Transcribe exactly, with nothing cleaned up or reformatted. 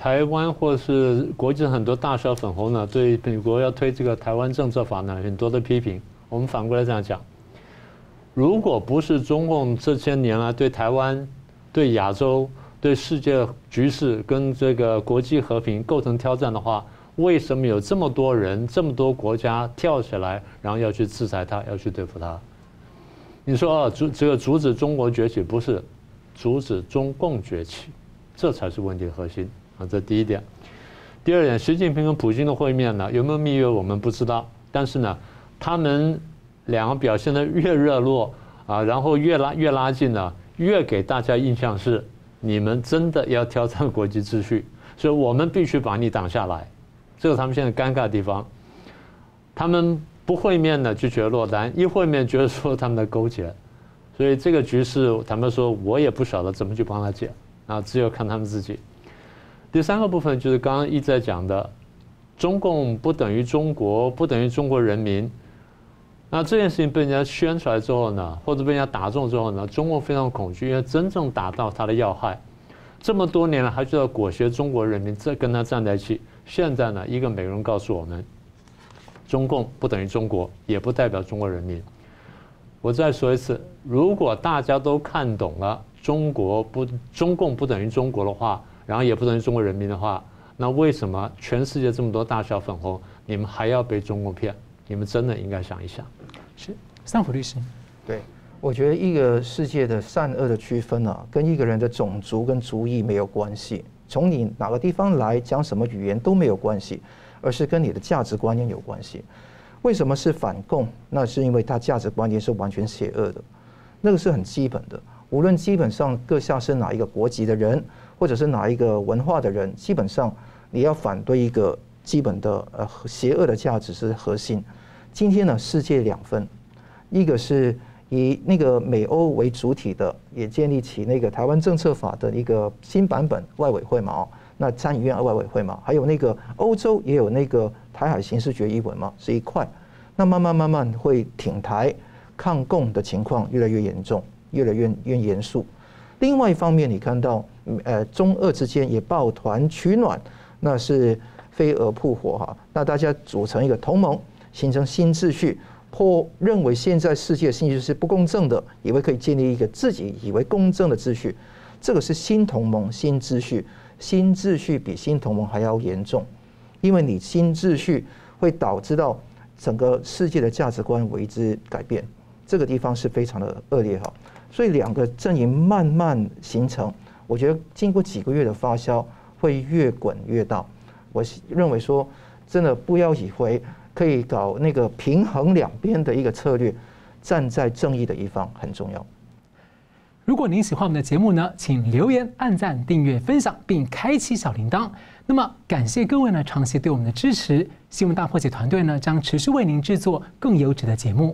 台湾或是国际上很多大小粉红呢，对美国要推这个台湾政策法呢，很多的批评。我们反过来这样讲：如果不是中共这些年来对台湾、对亚洲、对世界局势跟这个国际和平构成挑战的话，为什么有这么多人、这么多国家跳起来，然后要去制裁他，要去对付他？你说啊，阻这个阻止中国崛起，不是阻止中共崛起，这才是问题核心啊！这第一点。第二点，习近平跟普京的会面呢，有没有蜜月我们不知道，但是呢，他们两个表现得越热络啊，然后越拉越拉近呢，越给大家印象是你们真的要挑战国际秩序，所以我们必须把你挡下来。这个他们现在尴尬的地方，他们不会面呢就觉得落单，一会面觉得说他们在勾结，所以这个局势坦白说我也不晓得怎么去帮他解啊，只有看他们自己。第三个部分就是刚刚一直在讲的，中共不等于中国，不等于中国人民。那这件事情被人家宣出来之后呢，或者被人家打中之后呢，中共非常恐惧，因为真正打到他的要害，这么多年了还就要裹挟中国人民再跟他站在一起。现在呢，一个美国人告诉我们，中共不等于中国，也不代表中国人民。我再说一次，如果大家都看懂了中国不中共不等于中国的话，然后也不等于中国人民的话，那为什么全世界这么多大小粉红，你们还要被中共骗？你们真的应该想一想。 是，桑普律师。 对，我觉得一个世界的善恶的区分啊，跟一个人的种族跟族裔没有关系，从你哪个地方来，讲什么语言都没有关系，而是跟你的价值观念有关系。为什么是反共？那是因为他价值观念是完全邪恶的，那个是很基本的。无论基本上各下是哪一个国籍的人，或者是哪一个文化的人，基本上你要反对一个基本的呃邪恶的价值是核心。今天呢，世界两分，一个是以那个美欧为主体的，也建立起那个台湾政策法的一个新版本外委会嘛，那参议院外委会嘛，还有那个欧洲也有那个台海刑事决议文嘛，是一块。那慢慢慢慢会挺台抗共的情况越来越严重，越来越越严肃。另外一方面，你看到呃中俄之间也抱团取暖，那是飞蛾扑火哈。那大家组成一个同盟，形成新秩序，破认为现在世界新秩序是不公正的，以为可以建立一个自己以为公正的秩序。这个是新同盟、新秩序，新秩序比新同盟还要严重，因为你新秩序会导致到整个世界的价值观为之改变，这个地方是非常的恶劣哈。所以两个阵营慢慢形成，我觉得经过几个月的发酵，会越滚越大。我认为说，真的不要以为可以搞那个平衡两边的一个策略，站在正义的一方很重要。 如果您喜欢我们的节目呢，请留言、按赞、订阅、分享，并开启小铃铛。那么，感谢各位呢长期对我们的支持。新闻大破解团队呢将持续为您制作更优质的节目。